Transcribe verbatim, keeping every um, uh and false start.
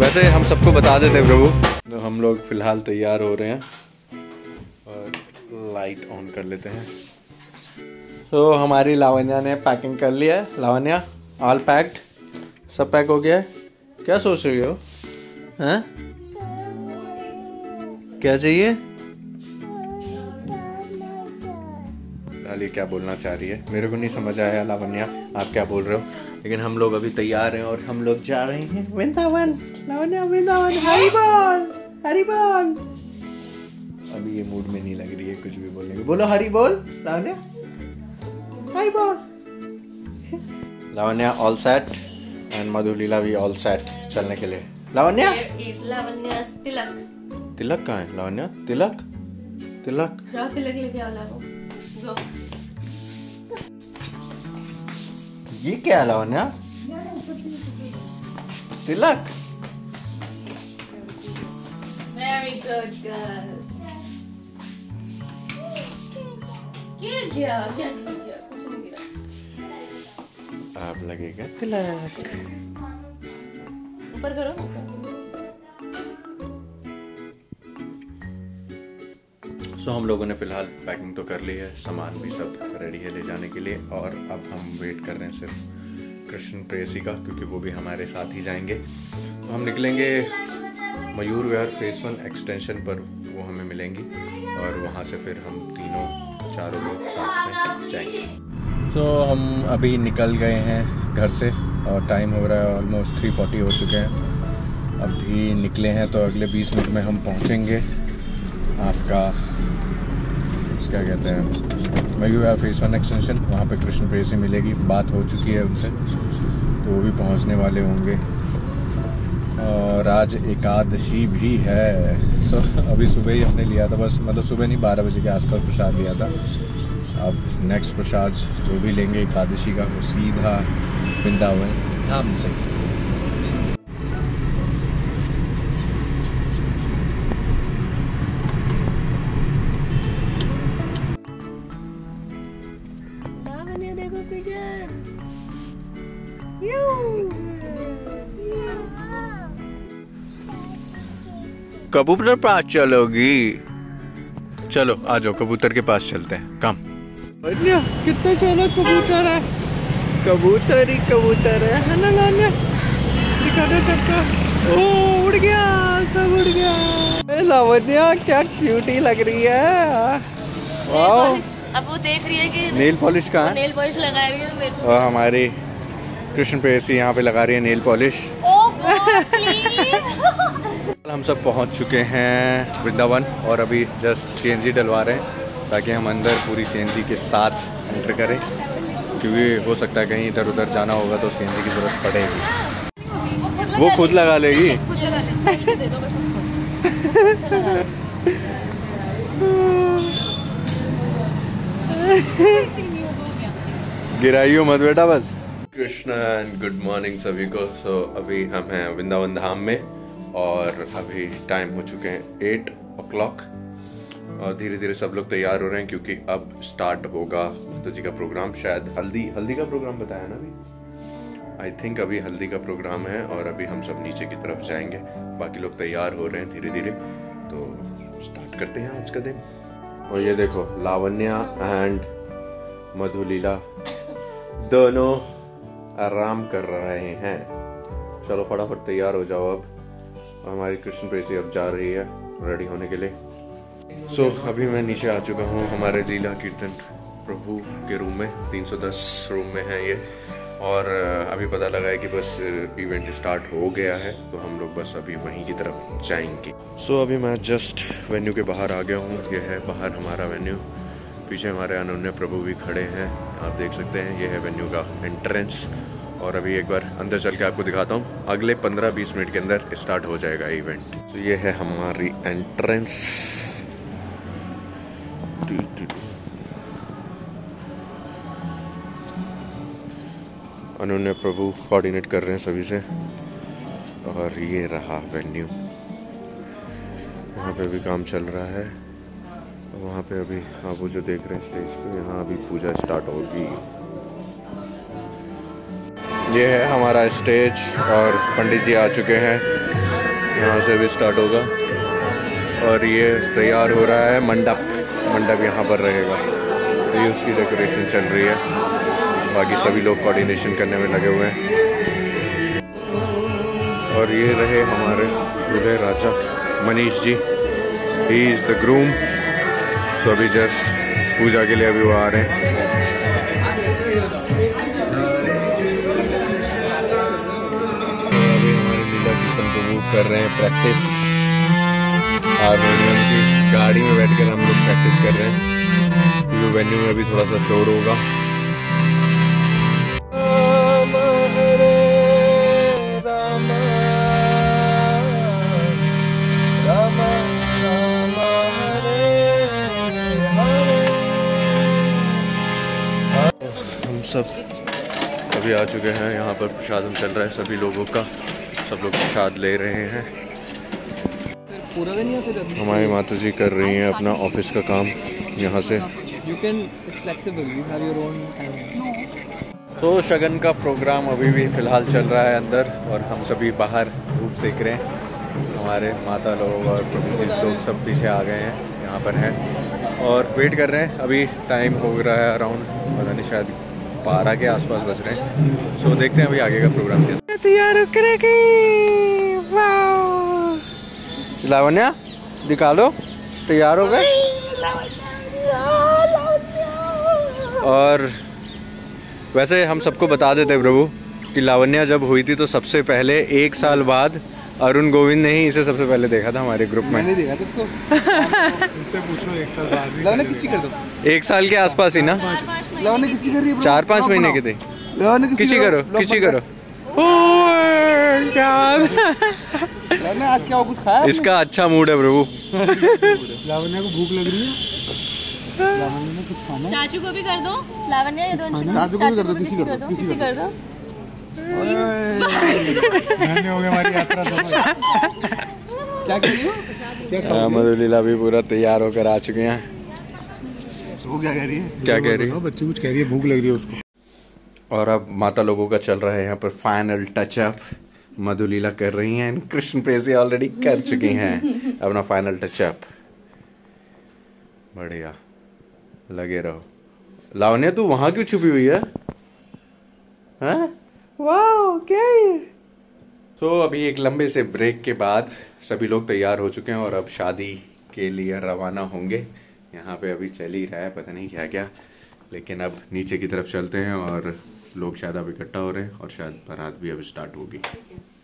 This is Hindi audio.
वैसे हम सबको बता देते प्रभु। तो हम लोग फिलहाल तैयार हो रहे हैं और लाइट ऑन कर लेते हैं। तो हमारी लावण्या ने पैकिंग कर लिया है। लावण्या ऑल पैक्ड, सब पैक हो गया है। क्या सोच रही हो? हैं? क्या चाहिए? लाली क्या बोलना चाह रही है मेरे को नहीं समझ आया। लावण्या आप क्या बोल रहे हो? लेकिन हम लोग अभी तैयार हैं और हम लोग जा रहे हैं वृंदावन। लावण्या वृंदावन, हरि बोल, हरि बोल। अभी ये मूड में नहीं लग रही है कुछ भी बोलने की। बोलो हरि बोल लावण्या, हरि बोल। Lavanya all set and Madhulila भी ऑल सेट चलने के लिए। लावण्या लावण्या तिलक, तिलक कहाँ है? लावण्या तिलक, तिलक जाओ तिलक लेके आओ। लाओ ये क्या है Lavanya? Tilak. Very good girl. क्या किया? क्या नहीं किया? कुछ नहीं गिरा। आप लगेगा तिलक। ऊपर करो। सो so, हम लोगों ने फिलहाल पैकिंग तो कर ली है, सामान भी सब रेडी है ले जाने के लिए। और अब हम वेट कर रहे हैं सिर्फ कृष्ण प्रेयसी का, क्योंकि वो भी हमारे साथ ही जाएंगे। तो हम निकलेंगे Mayur Vihar phase one extension पर, वो हमें मिलेंगी और वहाँ से फिर हम तीनों चारों लोग साथ में जाएंगे। तो so, हम अभी निकल गए हैं घर से और टाइम हो रहा है ऑलमोस्ट थ्री फोर्टी हो चुके हैं। अभी निकले हैं तो अगले बीस मिनट में हम पहुँचेंगे आपका क्या कहते हैं Mayur Vihar phase one extension. वहाँ पे कृष्ण प्रेयसी मिलेगी, बात हो चुकी है उनसे, तो वो भी पहुँचने वाले होंगे। और आज एकादशी भी है। सो अभी सुबह ही हमने लिया था, बस मतलब सुबह नहीं बारह बजे के आसपास प्रसाद लिया था। अब नेक्स्ट प्रसाद जो भी लेंगे एकादशी का वो सीधा वृंदावन धाम से। कबूतर पास चलोगी? चलो आ जाओ, कबूतर के पास चलते हैं। कम कितना चलो, कबूतर है, कबूतर ही कबूतर है, है ना लान्या? दिखाना सबका। ओ उड़ गया, सब उड़ गया। लावण्या क्या क्यूटी लग रही है। वाओ। अब वो देख रही है कि नेल पॉलिश कहाँ है? नेल पॉलिश लगा रही है मेरे को। और हमारी कृष्ण प्रेयसी यहाँ पे लगा रही है nail polish. Oh god please. हम सब पहुंच चुके हैं वृंदावन और अभी जस्ट सीएनजी डलवा रहे हैं ताकि हम अंदर पूरी सीएनजी के साथ एंटर करें, क्योंकि हो सकता है कहीं इधर उधर जाना होगा तो सीएनजी की जरूरत पड़ेगी। वो खुद लगा लेगी। गिराइयो मत बेटा बस। कृष्णा एंड गुड मॉर्निंग सभी को। सो so, अभी हम हैं वृंदावन धाम में और अभी टाइम हो चुके हैं एट ओ क्लॉक और धीरे धीरे सब लोग तैयार हो रहे हैं क्योंकि अब स्टार्ट होगा माता जी का प्रोग्राम। शायद हल्दी हल्दी का प्रोग्राम बताया ना अभी, आई थिंक अभी हल्दी का प्रोग्राम है और अभी हम सब नीचे की तरफ जाएंगे। बाकी लोग तैयार हो रहे हैं धीरे धीरे, तो स्टार्ट करते हैं आज का दिन। और ये देखो लावण्या एंड मधुलीला दोनों आराम कर रहे हैं। चलो फटाफट तैयार हो जाओ अब। हमारी कृष्ण प्रेयसी अब जा रही है रेडी होने के लिए। सो so, अभी मैं नीचे आ चुका हूँ हमारे लीला कीर्तन प्रभु के रूम में। तीन सौ दस रूम में है ये और अभी पता लगा है कि बस इवेंट स्टार्ट हो गया है, तो हम लोग बस अभी वहीं की तरफ जाएंगे। सो so, अभी मैं जस्ट वेन्यू के बाहर आ गया हूँ। ये है बाहर हमारा वेन्यू, पीछे हमारे अनन्या प्रभु भी खड़े हैं, आप देख सकते हैं। ये है वेन्यू का एंट्रेंस और अभी एक बार अंदर चल के आपको दिखाता हूँ। अगले पंद्रह बीस मिनट के अंदर स्टार्ट हो जाएगा इवेंट। तो ये है हमारी एंट्रेंस। अनन्या प्रभु कोऑर्डिनेट कर रहे हैं सभी से और ये रहा वेन्यू। यहाँ पे भी काम चल रहा है। वहाँ पे अभी आप वो जो देख रहे हैं स्टेज पे, यहाँ अभी पूजा स्टार्ट होगी। ये है हमारा स्टेज और पंडित जी आ चुके हैं यहाँ से भी स्टार्ट होगा। और ये तैयार हो रहा है मंडप, मंडप यहाँ पर रहेगा। ये उसकी डेकोरेशन चल रही है, बाकी सभी लोग कोऑर्डिनेशन करने में लगे हुए हैं। और ये रहे हमारे दूल्हे राजा Manish ji, he is the groom. So अभी जस्ट पूजा के लिए अभी वो आ रहे हैं। अभी हमारे लीला कीर्तन प्रभु कर रहे हैं प्रैक्टिस, हारमोनियम की गाड़ी में बैठकर हम लोग प्रैक्टिस कर रहे हैं, क्योंकि वेन्यू में भी थोड़ा सा शोर होगा। हम सब अभी आ चुके हैं यहाँ पर, प्रसाद चल रहा है सभी लोगों का, सब लोग प्रसाद ले रहे हैं। हमारी माता जी कर रही हैं अपना ऑफिस का काम यहाँ से। तो शगन का प्रोग्राम अभी भी फिलहाल चल रहा है अंदर, और हम सभी बाहर धूप सेक रहे हैं। हमारे माता लोग और प्रोफेसर्स लोग सब पीछे आ गए हैं, यहाँ पर हैं और वेट कर रहे हैं। अभी टाइम हो रहा है अराउंड, पता नहीं शायद बारह के आसपास बज रहे हैं। सो देखते हैं अभी आगे का प्रोग्राम कैसे तैयार करेगी। लावण्या दिखा लो, तैयार हो गए। और वैसे हम सबको बता देते प्रभु कि लावण्या जब हुई थी तो सबसे पहले एक साल बाद अरुण गोविंद ने ही इसे सबसे पहले देखा था हमारे ग्रुप में। मैंने देखा था इसको। इससे पूछो एक साल बाद। लावण्या किसी कर दो। एक साल के आसपास ही ना। लावण्या किसी कर रही है। चार पाँच महीने के थे। किसी करो, किसी करो। क्या लावण्या आज क्या कुछ खाया? इसका अच्छा मूड है प्रभु। लावण्या को भूख लग रही है। लावण्या ने कुछ खाना। चाचू को भी कर दो। लावण्या ये दो। चाचू को भी कर दो, किसी कर दो, किसी कर दो। हो गया हमारी यात्रा। क्या कर रही हो? मधुलीला भी पूरा तैयार होकर आ चुके हैं। वो क्या कह रही है? क्या कह रही है? बच्ची कुछ कह रही है, भूख लग रही है उसको। और अब माता लोगों का चल रहा है यहाँ पर फाइनल टचअप। मधुलीला कर रही हैं, कृष्ण प्रेसी ऑलरेडी कर चुकी हैं अपना फाइनल टचअप। बढ़िया, लगे रहो। लावण्या तू वहां क्यों छुपी हुई है? हाँ? वाह क्या है? तो अभी एक लंबे से ब्रेक के बाद सभी लोग तैयार हो चुके हैं और अब शादी के लिए रवाना होंगे। यहाँ पे अभी चल ही रहा है पता नहीं क्या क्या, लेकिन अब नीचे की तरफ चलते हैं और लोग शायद अब इकट्ठा हो रहे हैं और शायद बारात भी अब स्टार्ट होगी।